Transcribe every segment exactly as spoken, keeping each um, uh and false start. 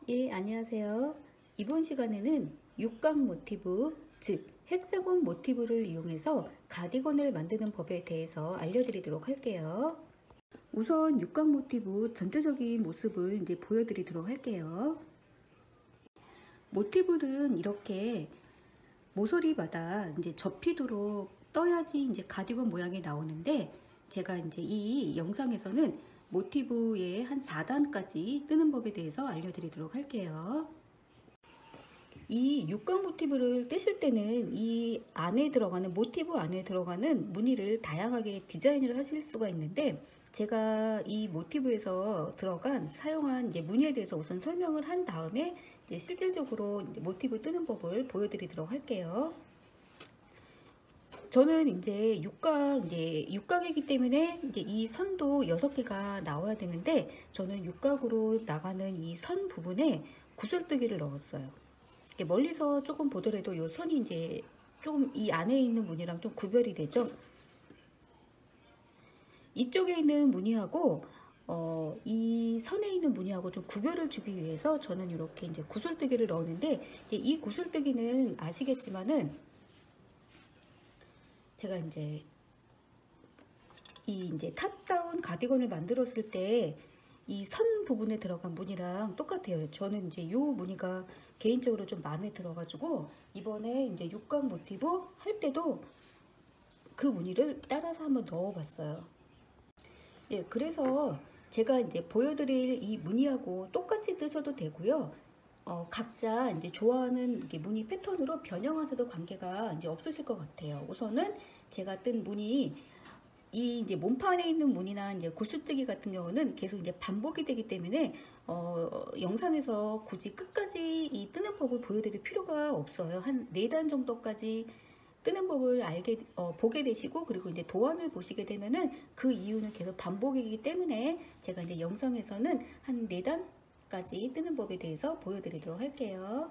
예, 안녕하세요. 이번 시간에는 육각 모티브, 즉 헥사곤 모티브를 이용해서 가디건을 만드는 법에 대해서 알려드리도록 할게요. 우선 육각 모티브 전체적인 모습을 이제 보여드리도록 할게요. 모티브는 이렇게 모서리마다 이제 접히도록 떠야지 이제 가디건 모양이 나오는데, 제가 이제 이 영상에서는 모티브의 한 사 단까지 뜨는 법에 대해서 알려드리도록 할게요. 이 육각 모티브를 떼실 때는 이 안에 들어가는 모티브 안에 들어가는 무늬를 다양하게 디자인을 하실 수가 있는데, 제가 이 모티브에서 들어간 사용한 이제 무늬에 대해서 우선 설명을 한 다음에 이제 실질적으로 이제 모티브 뜨는 법을 보여드리도록 할게요. 저는 이제 육각, 이제 육각이기 때문에 이제 이 선도 여섯 개가 나와야 되는데, 저는 육각으로 나가는 이 선 부분에 구슬뜨기를 넣었어요. 멀리서 조금 보더라도 이 선이 이제 조금 이 안에 있는 무늬랑 좀 구별이 되죠. 이쪽에 있는 무늬하고 어, 이 선에 있는 무늬하고 좀 구별을 주기 위해서 저는 이렇게 이제 구슬뜨기를 넣었는데, 이제 이 구슬뜨기는 아시겠지만은 제가 이제 이 이제 탑다운 가디건을 만들었을 때 이 선 부분에 들어간 무늬랑 똑같아요. 저는 이제 요 무늬가 개인적으로 좀 마음에 들어 가지고 이번에 이제 육각 모티브 할 때도 그 무늬를 따라서 한번 넣어 봤어요. 예, 그래서 제가 이제 보여드릴 이 무늬하고 똑같이 뜨셔도 되고요. 어, 각자 이제 좋아하는 이게 무늬 패턴으로 변형하셔도 관계가 이제 없으실 것 같아요. 우선은 제가 뜬 무늬, 이 이제 몸판에 있는 무늬나 이제 구슬뜨기 같은 경우는 계속 이제 반복이 되기 때문에 어, 영상에서 굳이 끝까지 이 뜨는 법을 보여드릴 필요가 없어요. 한 네 단 정도까지 뜨는 법을 알게 어, 보게 되시고, 그리고 이제 도안을 보시게 되면은 그 이유는 계속 반복이기 때문에 제가 이제 영상에서는 한 네 단까지 뜨는 법에 대해서 보여드리도록 할게요.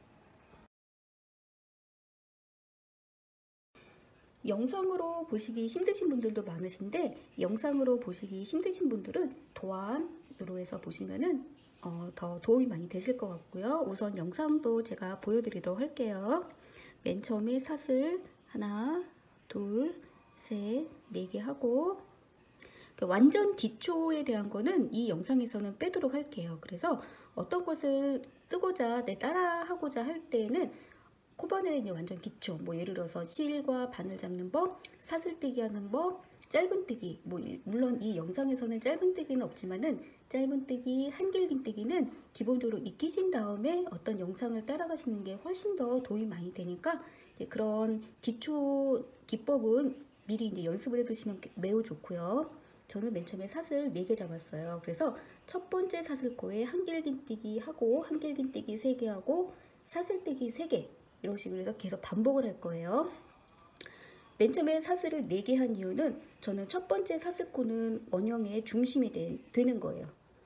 영상으로 보시기 힘드신 분들도 많으신데, 영상으로 보시기 힘드신 분들은 도안으로 해서 보시면은 어, 더 도움이 많이 되실 것 같고요. 우선 영상도 제가 보여드리도록 할게요. 맨 처음에 사슬 하나, 둘, 셋, 네 개 하고, 완전 기초에 대한 거는 이 영상에서는 빼도록 할게요. 그래서 어떤 것을 뜨고자 내 따라 하고자 할 때는 코바늘에 이제 완전 기초, 뭐 예를 들어서 실과 바늘 잡는 법, 사슬뜨기 하는 법, 짧은뜨기, 뭐 물론 이 영상에서는 짧은뜨기는 없지만은 짧은뜨기, 한길긴뜨기는 기본적으로 익히신 다음에 어떤 영상을 따라가시는 게 훨씬 더 도움이 많이 되니까, 이제 그런 기초 기법은 미리 이제 연습을 해두시면 매우 좋고요. 저는 맨 처음에 사슬 네 개 잡았어요. 그래서 첫 번째 사슬코에 한길긴뜨기 하고, 한길긴뜨기 세 개 하고, 사슬뜨기 세 개, 이런 식으로 해서 계속 반복을 할 거예요. 맨 처음에 사슬을 네 개 한 이유는 저는 첫 번째 사슬코는 원형의 중심이 되, 되는 거예요.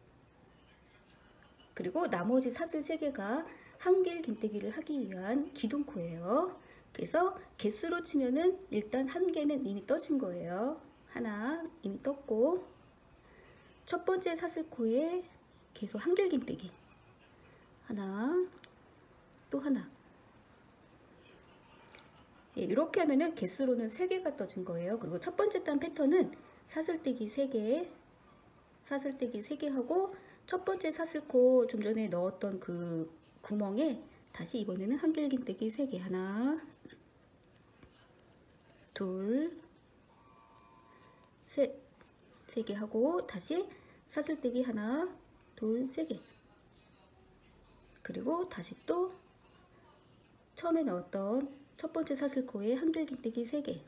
그리고 나머지 사슬 세 개가 한길긴뜨기를 하기 위한 기둥코예요. 그래서 개수로 치면은 일단 한 개는 이미 떠진 거예요. 하나 이미 떴고, 첫 번째 사슬코에 계속 한길긴뜨기 하나, 또 하나. 예, 이렇게 하면은 개수로는 세 개가 떠진 거예요. 그리고 첫 번째 단 패턴은 사슬뜨기 세 개, 사슬뜨기 세 개 하고, 첫 번째 사슬코 좀 전에 넣었던 그 구멍에 다시 이번에는 한길긴뜨기 세 개, 하나, 둘, 셋, 세 개 하고, 다시 사슬뜨기 하나, 둘, 세 개. 그리고 다시 또 처음에 넣었던 첫 번째 사슬코에 한길긴뜨기 세 개.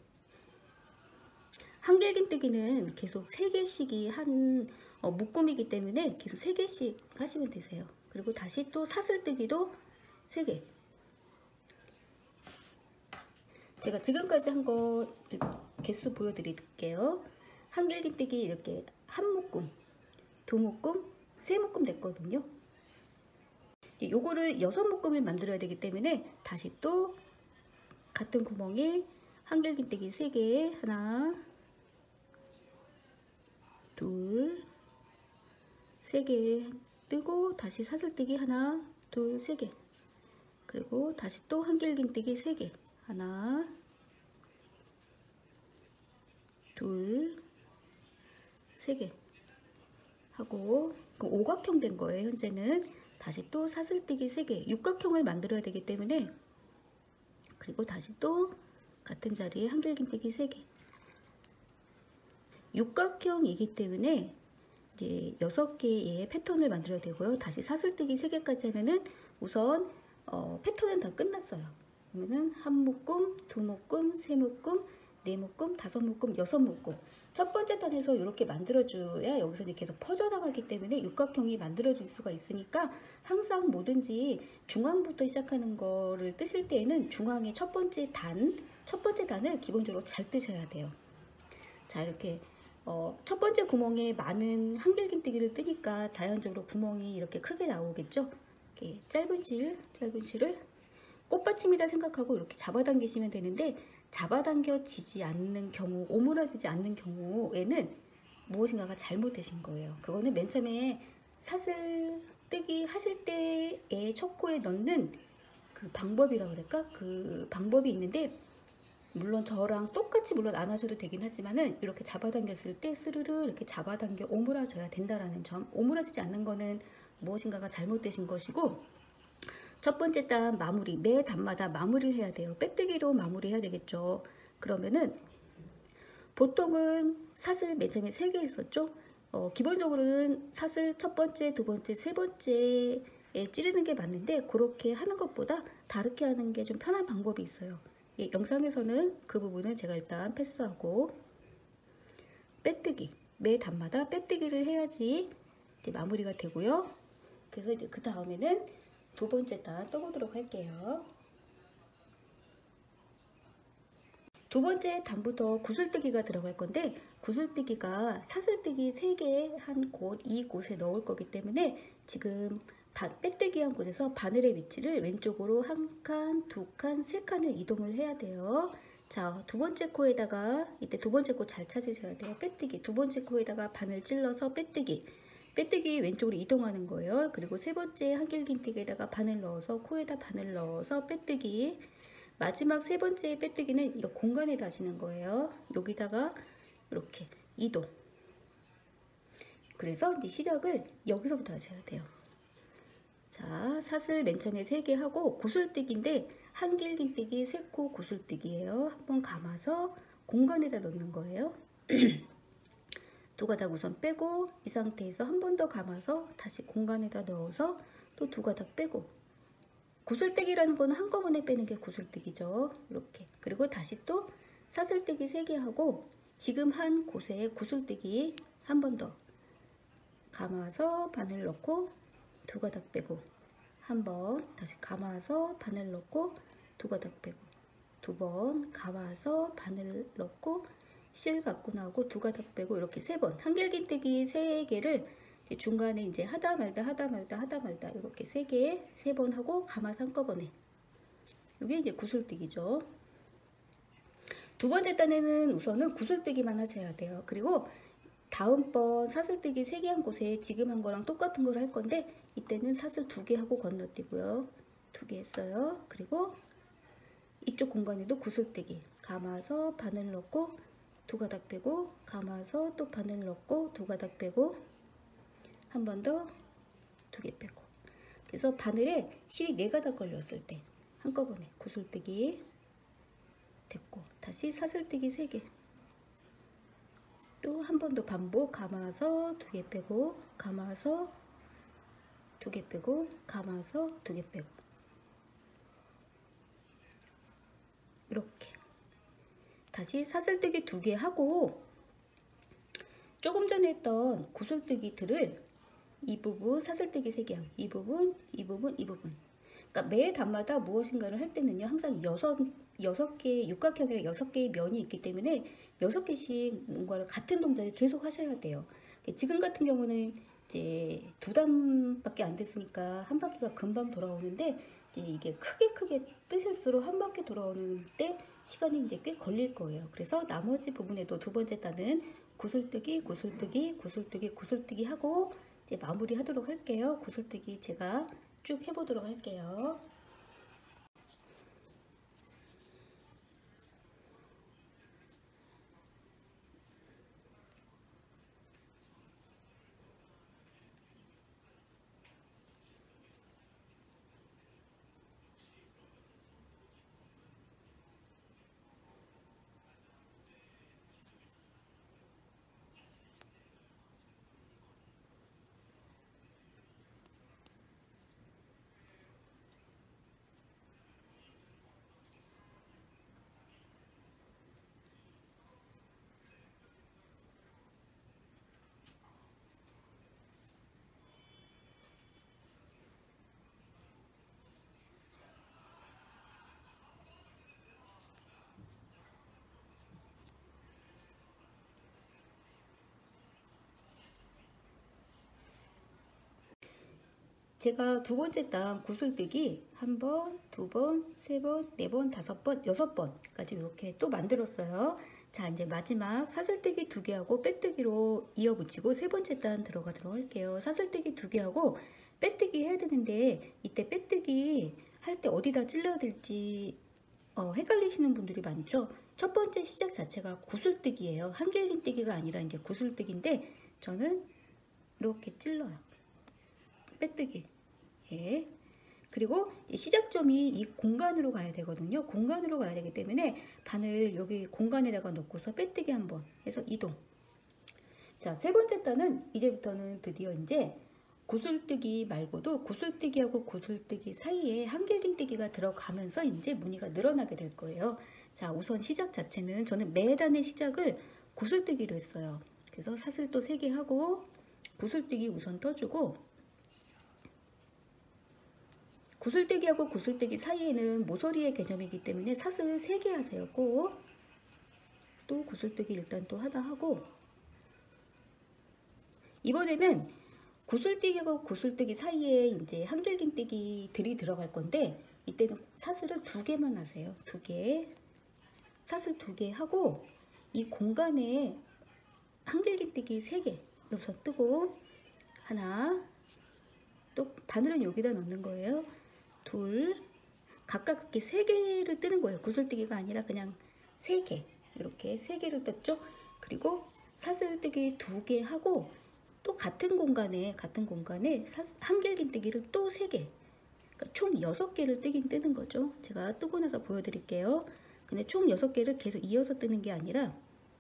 한길긴뜨기는 계속 세 개씩이 한 어, 묶음이기 때문에 계속 세 개씩 하시면 되세요. 그리고 다시 또 사슬뜨기도 세 개. 제가 지금까지 한 거 개수 보여드릴게요. 한길긴뜨기 이렇게 한 묶음, 두 묶음, 세 묶음 됐거든요. 요거를 여섯 묶음을 만들어야 되기 때문에 다시 또 같은 구멍에 한길긴뜨기 세 개, 하나, 둘, 세 개 뜨고 다시 사슬뜨기 하나, 둘, 세 개. 그리고 다시 또 한길긴뜨기 세 개. 하나, 둘, 세 개 하고, 그 오각형 된 거예요. 현재는 다시 또 사슬뜨기 세 개, 육각형을 만들어야 되기 때문에, 그리고 다시 또 같은 자리에 한길긴뜨기 세 개. 육각형이기 때문에 이제 여섯 개의 패턴을 만들어야 되고요. 다시 사슬뜨기 세 개까지 하면은 우선 어, 패턴은 다 끝났어요. 그러면은 한 묶음, 두 묶음, 세 묶음, 네 묶음, 다섯 묶음, 여섯 묶음. 첫 번째 단에서 이렇게 만들어줘야 여기서 이제 계속 퍼져나가기 때문에 육각형이 만들어질 수가 있으니까 항상 뭐든지 중앙부터 시작하는 거를 뜨실 때에는 중앙의 첫 번째 단, 첫 번째 단을 기본적으로 잘 뜨셔야 돼요. 자, 이렇게 어, 첫 번째 구멍에 많은 한길긴뜨기를 뜨니까 자연적으로 구멍이 이렇게 크게 나오겠죠. 이렇게 짧은 실, 짧은 실을 꽃받침이다 생각하고 이렇게 잡아당기시면 되는데, 잡아당겨지지 않는 경우, 오므라지지 않는 경우에는 무엇인가가 잘못되신 거예요. 그거는 맨 처음에 사슬 뜨기 하실 때의 첫 코에 넣는 그 방법이라 그럴까? 그 방법이 있는데, 물론 저랑 똑같이 물론 안 하셔도 되긴 하지만은 이렇게 잡아당겼을 때 스르르 이렇게 잡아당겨 오므라져야 된다라는 점. 오므라지지 않는 거는 무엇인가가 잘못되신 것이고, 첫 번째 단 마무리, 매 단마다 마무리를 해야 돼요. 빼뜨기로 마무리해야 되겠죠. 그러면은 보통은 사슬 맨 처음에 세 개 있었죠. 어, 기본적으로는 사슬 첫 번째, 두 번째, 세 번째에 찌르는 게 맞는데, 그렇게 하는 것보다 다르게 하는 게 좀 편한 방법이 있어요. 예, 영상에서는 그 부분은 제가 일단 패스하고, 빼뜨기, 매 단마다 빼뜨기를 해야지 이제 마무리가 되고요. 그래서 이제 그 다음에는 두 번째 단 떠보도록 할게요. 두 번째 단부터 구슬뜨기가 들어갈 건데, 구슬뜨기가 사슬뜨기 세 개 한 곳, 이곳에 넣을 거기 때문에 지금 빼뜨기 한 곳에서 바늘의 위치를 왼쪽으로 한 칸, 두 칸, 세 칸을 이동을 해야 돼요. 자, 두 번째 코에다가, 이때 두 번째 코 잘 찾으셔야 돼요. 빼뜨기, 두 번째 코에다가 바늘 찔러서 빼뜨기, 빼뜨기 왼쪽으로 이동하는 거예요. 그리고 세 번째 한길긴뜨기에다가 바늘 넣어서, 코에다 바늘 넣어서 빼뜨기, 마지막 세 번째 빼뜨기는 이 공간에다 하시는 거예요. 여기다가 이렇게 이동. 그래서 이제 시작을 여기서부터 하셔야 돼요. 자, 사슬 맨 처음에 세 개 하고, 구슬뜨기인데 한길긴뜨기 세 코 구슬뜨기예요. 한번 감아서 공간에다 넣는 거예요. 두 가닥 우선 빼고, 이 상태에서 한 번 더 감아서 다시 공간에다 넣어서 또 두 가닥 빼고. 구슬뜨기라는 거는 한꺼번에 빼는 게 구슬뜨기죠. 이렇게. 그리고 다시 또 사슬뜨기 세 개 하고, 지금 한 곳에 구슬뜨기 한 번 더 감아서 바늘 넣고 두 가닥 빼고, 한 번 다시 감아서 바늘 넣고 두 가닥 빼고, 두 번 감아서 바늘 넣고 실 갖고 나오고 두 가닥 빼고, 이렇게 세 번, 한길긴뜨기 세 개를 중간에 이제 하다 말다 하다 말다 하다 말다 이렇게 세 개, 세 번 하고 감아서 한꺼번에. 이게 이제 구슬뜨기죠. 두 번째 단에는 우선은 구슬뜨기만 하셔야 돼요. 그리고 다음번 사슬뜨기 세 개 한 곳에 지금 한 거랑 똑같은 걸 할 건데, 이때는 사슬 두 개 하고 건너뛰고요. 두 개 했어요. 그리고 이쪽 공간에도 구슬뜨기, 감아서 바늘 넣고 두 가닥 빼고, 감아서 또 바늘 넣고 두 가닥 빼고, 한 번 더 두 개 빼고. 그래서 바늘에 실이 네 가닥 걸렸을 때 한꺼번에 구슬뜨기 됐고, 다시 사슬뜨기 세 개, 또 한 번 더 반복, 감아서 두 개 빼고, 감아서 두 개 빼고, 감아서 두 개 빼고, 이렇게 다시 사슬뜨기 두 개 하고, 조금 전에 했던 구슬뜨기들을 이 부분 사슬뜨기 세 개 하고, 이 부분, 이 부분, 이 부분. 그러니까 매 단마다 무엇인가를 할 때는요, 항상 여섯, 여섯 개, 육각형이랑 여섯 개의 면이 있기 때문에 여섯 개씩 뭔가를 같은 동작을 계속 하셔야 돼요. 지금 같은 경우는 이제 두 단밖에 안 됐으니까 한 바퀴가 금방 돌아오는데, 이제 이게 크게 크게 뜨실수록 한 바퀴 돌아오는 때 시간이 이제 꽤 걸릴 거예요. 그래서 나머지 부분에도 두 번째 단은 구슬뜨기, 구슬뜨기, 구슬뜨기, 구슬뜨기 하고, 이제 마무리 하도록 할게요. 구슬뜨기 제가 쭉 해보도록 할게요. 제가 두 번째 단 구슬뜨기 한 번, 두 번, 세 번, 네 번, 다섯 번, 여섯 번까지 이렇게 또 만들었어요. 자, 이제 마지막 사슬뜨기 두 개하고 빼뜨기로 이어붙이고 세 번째 단 들어가도록 할게요. 사슬뜨기 두 개하고 빼뜨기 해야 되는데 이때 빼뜨기 할 때 어디다 찔러야 될지 어, 헷갈리시는 분들이 많죠. 첫 번째 시작 자체가 구슬뜨기예요. 한길긴뜨기가 아니라 이제 구슬뜨기인데 저는 이렇게 찔러요. 빼뜨기. 예. 그리고 시작점이 이 공간으로 가야 되거든요. 공간으로 가야 되기 때문에 바늘 여기 공간에다가 넣고서 빼뜨기 한번 해서 이동. 자, 세 번째 단은 이제부터는 드디어 이제 구슬뜨기 말고도 구슬뜨기하고 구슬뜨기 사이에 한길긴뜨기가 들어가면서 이제 무늬가 늘어나게 될 거예요. 자, 우선 시작 자체는 저는 매 단의 시작을 구슬뜨기로 했어요. 그래서 사슬 또 세 개 하고 구슬뜨기 우선 떠주고, 구슬뜨기하고 구슬뜨기 사이에는 모서리의 개념이기 때문에 사슬 세 개 하세요. 꼭. 또 구슬뜨기 일단 또 하나 하고, 이번에는 구슬뜨기하고 구슬뜨기 사이에 이제 한길긴뜨기들이 들어갈 건데 이때는 사슬을 두 개만 하세요. 두 개. 사슬 두 개 하고 이 공간에 한길긴뜨기 세 개 여기서 뜨고, 하나, 또 바늘은 여기다 넣는 거예요. 둘, 각각 이렇게 세 개를 뜨는 거예요. 구슬뜨기가 아니라 그냥 세 개, 이렇게 세 개를 떴죠. 그리고 사슬뜨기 두 개 하고 또 같은 공간에 같은 공간에 한길긴뜨기를 또 세 개, 그러니까 총 여섯 개를 뜨긴 뜨는 거죠. 제가 뜨고 나서 보여드릴게요. 근데 총 여섯 개를 계속 이어서 뜨는 게 아니라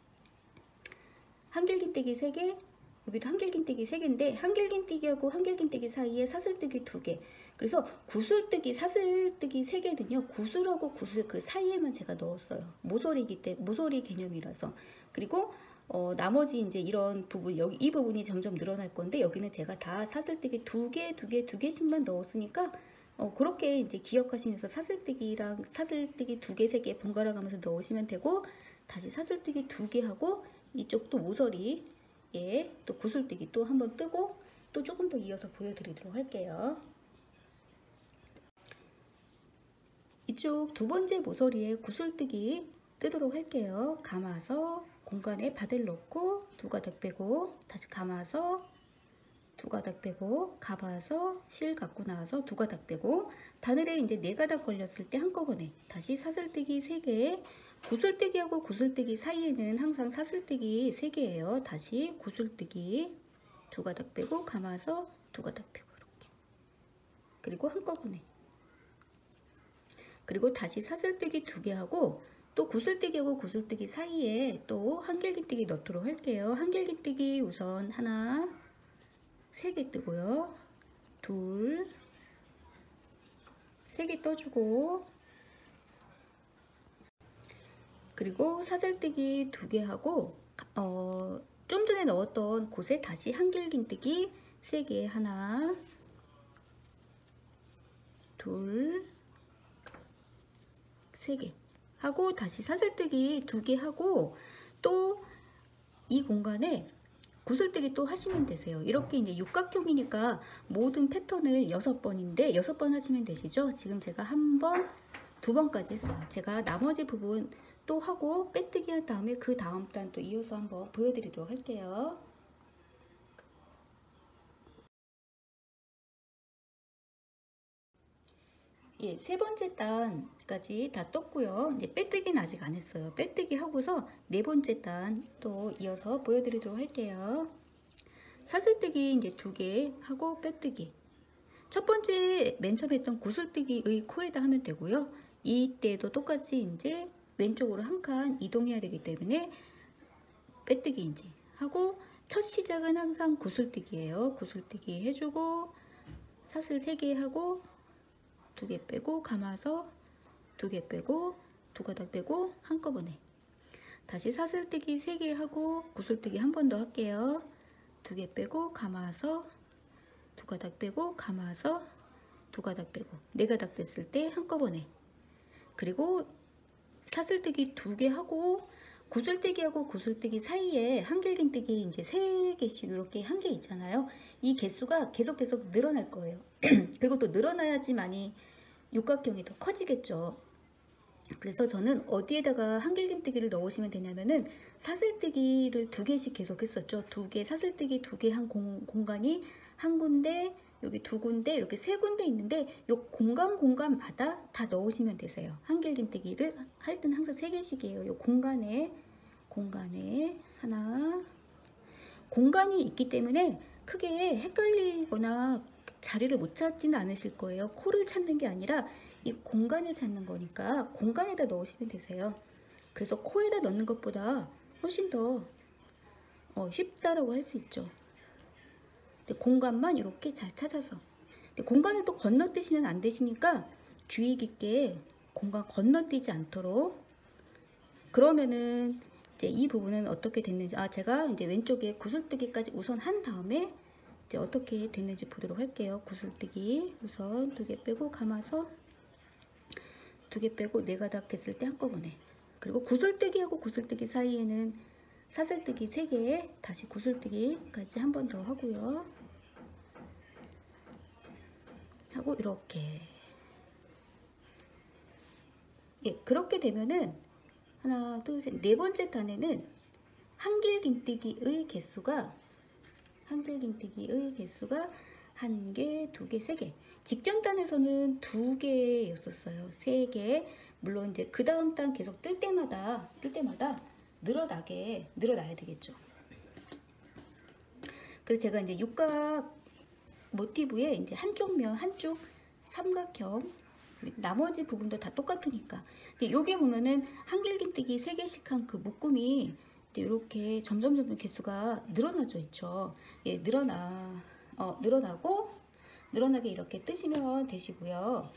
한길긴뜨기 세 개, 여기도 한길긴뜨기 세 개인데 한길긴뜨기하고 한길긴뜨기 사이에 사슬뜨기 두 개. 그래서 구슬뜨기, 사슬뜨기 세 개는요. 구슬하고 구슬 그 사이에만 제가 넣었어요. 모서리이기 때문에 모서리 개념이라서. 그리고 어, 나머지 이제 이런 부분, 여기 이 부분이 점점 늘어날 건데 여기는 제가 다 사슬뜨기 두 개, 두 개, 두 개씩만 넣었으니까 어, 그렇게 이제 기억하시면서 사슬뜨기랑 사슬뜨기 두 개, 세 개 번갈아 가면서 넣으시면 되고, 다시 사슬뜨기 두 개 하고 이쪽도 모서리 예, 또 구슬뜨기 또 한번 뜨고 또 조금 더 이어서 보여드리도록 할게요. 이쪽 두 번째 모서리에 구슬뜨기 뜨도록 할게요. 감아서 공간에 바늘 넣고 두 가닥 빼고 다시 감아서 두 가닥 빼고 감아서 실 갖고 나와서 두 가닥 빼고, 바늘에 이제 네 가닥 걸렸을 때 한꺼번에 다시 사슬뜨기 세 개. 구슬뜨기하고 구슬뜨기 사이에는 항상 사슬뜨기 세 개예요. 다시 구슬뜨기 두 가닥 빼고 감아서 두 가닥 빼고 이렇게. 그리고 한꺼번에. 그리고 다시 사슬뜨기 두 개 하고 또 구슬뜨기하고 구슬뜨기 사이에 또 한길긴뜨기 넣도록 할게요. 한길긴뜨기 우선 하나, 세 개 뜨고요. 둘, 세 개 떠주고, 그리고 사슬뜨기 두 개 하고 어, 좀 전에 넣었던 곳에 다시 한길긴뜨기 세 개, 하나, 둘, 세 개 하고 다시 사슬뜨기 두 개 하고 또 이 공간에 구슬뜨기 또 하시면 되세요. 이렇게 이제 육각형이니까 모든 패턴을 여섯 번인데 여섯 번 하시면 되시죠. 지금 제가 한 번, 두 번까지 했어요. 제가 나머지 부분 또 하고 빼뜨기 한 다음에 그 다음 단 또 이어서 한번 보여드리도록 할게요. 예, 세 번째 단까지 다 떴고요. 이제 빼뜨기는 아직 안 했어요. 빼뜨기 하고서 네 번째 단 또 이어서 보여드리도록 할게요. 사슬뜨기 이제 두 개 하고 빼뜨기. 첫 번째 맨 처음 했던 구슬뜨기의 코에다 하면 되고요. 이때도 똑같이 이제 왼쪽으로 한 칸 이동해야 되기 때문에 빼뜨기 이제 하고, 첫 시작은 항상 구슬뜨기예요. 구슬뜨기 해주고 사슬 세 개 하고 두 개 빼고 감아서 두 개 빼고 두 가닥 빼고 한꺼번에 다시 사슬뜨기 세 개 하고 구슬뜨기 한 번 더 할게요. 두 개 빼고 감아서 두 가닥 빼고 감아서 두 가닥 빼고 네 가닥 됐을 때 한꺼번에, 그리고 사슬뜨기 두 개 하고 구슬뜨기하고 구슬뜨기 사이에 한길긴뜨기 이제 세 개씩 이렇게 한 개 있잖아요. 이 개수가 계속 계속 늘어날 거예요. 그리고 또 늘어나야지만이 육각형이 더 커지겠죠. 그래서 저는 어디에다가 한길긴뜨기를 넣으시면 되냐면은 사슬뜨기를 두 개씩 계속 했었죠. 두 개, 사슬뜨기 두 개 한 공간이 한 군데, 여기 두 군데, 이렇게 세 군데 있는데 요 공간 공간마다 다 넣으시면 되세요. 한길긴뜨기를 할 때는 항상 세 개씩이에요. 요 공간에 공간에 하나, 공간이 있기 때문에 크게 헷갈리거나 자리를 못 찾지는 않으실 거예요. 코를 찾는 게 아니라 이 공간을 찾는 거니까 공간에다 넣으시면 되세요. 그래서 코에다 넣는 것보다 훨씬 더 어, 쉽다라고 할 수 있죠. 근데 공간만 이렇게 잘 찾아서, 근데 공간을 또 건너뛰시면 안 되시니까 주의 깊게 공간 건너뛰지 않도록. 그러면은 이제 이 부분은 어떻게 됐는지, 아 제가 이제 왼쪽에 구슬뜨기까지 우선 한 다음에 이제 어떻게 됐는지 보도록 할게요. 구슬뜨기 우선 두 개 빼고 감아서 두 개 빼고 네 가닥 됐을 때 한꺼번에, 그리고 구슬뜨기하고 구슬뜨기 사이에는 사슬뜨기 세 개에 다시 구슬뜨기까지 한 번 더 하고요. 하고 이렇게, 예, 그렇게 되면은 하나 둘 셋 네 번째 단에는 한길긴뜨기의 개수가 한길긴뜨기의 개수가 한 개, 두 개, 세 개. 직전 단에서는 두 개였었어요. 세 개. 물론 이제 그 다음 단 계속 뜰 때마다 뜰 때마다 늘어나게 늘어나야 되겠죠. 그래서 제가 이제 육각 모티브에 이제 한쪽 면 한쪽 삼각형, 나머지 부분도 다 똑같으니까. 여기 보면은 한길긴뜨기 세 개씩 한 그 묶음이 이렇게 점점 점점 개수가 늘어나져 있죠. 예, 늘어나 어, 늘어나고 늘어나게 이렇게 뜨시면 되시고요.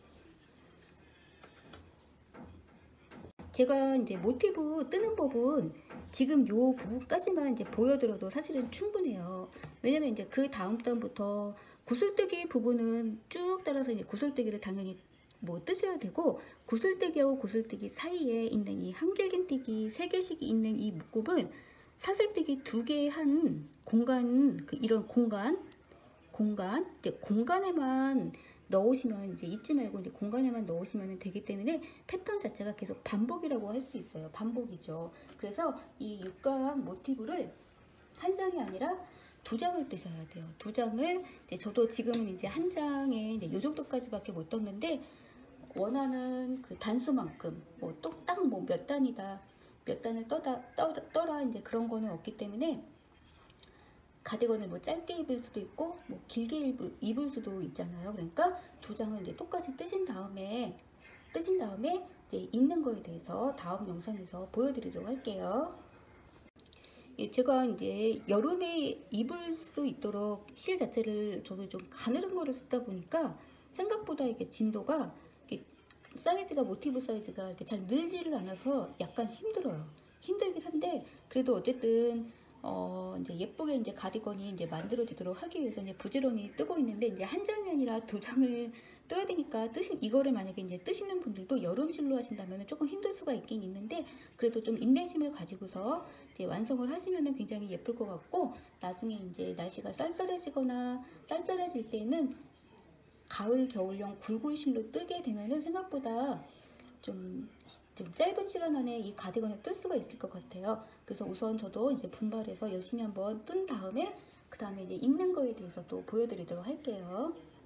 제가 이제 모티브 뜨는 법은 지금 요 부분까지만 이제 보여드려도 사실은 충분해요. 왜냐면 이제 그 다음 단부터 구슬뜨기 부분은 쭉 따라서 이제 구슬뜨기를 당연히 뭐 뜨셔야 되고, 구슬뜨기하고 구슬뜨기 사이에 있는 이 한길긴뜨기 세 개씩 있는 이 묶음을 사슬뜨기 두 개 한 공간, 그 이런 공간 공간 이제 공간에만 넣으시면, 이제 잊지 말고 이제 공간에만 넣으시면 되기 때문에 패턴 자체가 계속 반복이라고 할 수 있어요. 반복이죠. 그래서 이 육각 모티브를 한 장이 아니라 두 장을 뜨셔야 돼요. 두 장을, 이제 저도 지금은 이제 한 장에 이제 요 정도까지밖에 못 떴는데, 원하는 그 단수만큼 뭐 또 딱 뭐 몇 단이다, 몇 단을 떠다 떠, 떠라 이제 그런 거는 없기 때문에, 가디건을 뭐 짧게 입을 수도 있고 뭐 길게 입을, 입을 수도 있잖아요. 그러니까 두 장을 이제 똑같이 뜨신 다음에 뜨신 다음에 이제 입는 거에 대해서 다음 영상에서 보여드리도록 할게요. 예, 제가 이제 여름에 입을 수 있도록 실 자체를 저도 좀 가늘은 거를 쓰다 보니까 생각보다 이게 진도가 이렇게 사이즈가 모티브 사이즈가 이렇게 잘 늘지를 않아서 약간 힘들어요. 힘들긴 한데 그래도 어쨌든 어 이제 예쁘게 이제 가디건이 이제 만들어지도록 하기 위해서 이제 부지런히 뜨고 있는데, 이제 한 장이 아니라 두 장을 떠야 되니까 뜨신 이거를 만약에 이제 뜨시는 분들도 여름실로 하신다면 조금 힘들 수가 있긴 있는데, 그래도 좀 인내심을 가지고서 이제 완성을 하시면은 굉장히 예쁠 것 같고, 나중에 이제 날씨가 쌀쌀해지거나 쌀쌀해질 때는 가을 겨울용 굵은실로 뜨게 되면은 생각보다 좀, 좀 짧은 시간 안에 이 가디건을 뜰 수가 있을 것 같아요. 그래서 우선 저도 이제 분발해서 열심히 한번 뜬 다음에 그 다음에 이제 입는 거에 대해서 또 보여드리도록 할게요.